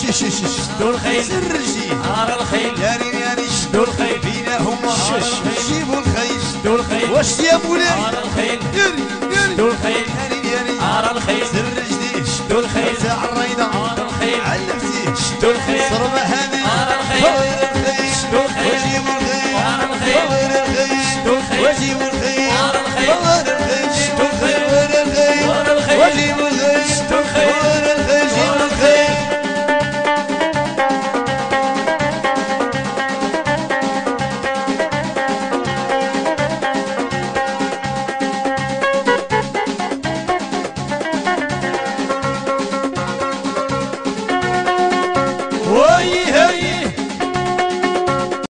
شدوا الخيل سرجي على الخيل يا ريت يا ريت شدوا الخيل بينهم جيبوا الخيل شدوا الخيل واش يا مولاي على الخيل يا ريت يا ريت شدوا الخيل يا ريت يا ريت على الخيل سرجدي شدوا الخيل تاع الريضه